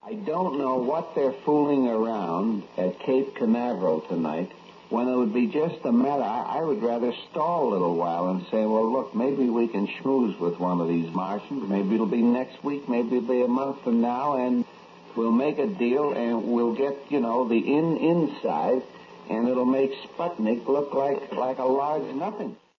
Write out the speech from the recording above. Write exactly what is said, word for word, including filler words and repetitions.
I don't know what they're fooling around at Cape Canaveral tonight when it would be just a matter. I, I would rather stall a little while and say, well, look, maybe we can schmooze with one of these Martians. Maybe it'll be next week. Maybe it'll be a month from now, and we'll make a deal, and we'll get, you know, the in inside, and it'll make Sputnik look like, like a large nothing.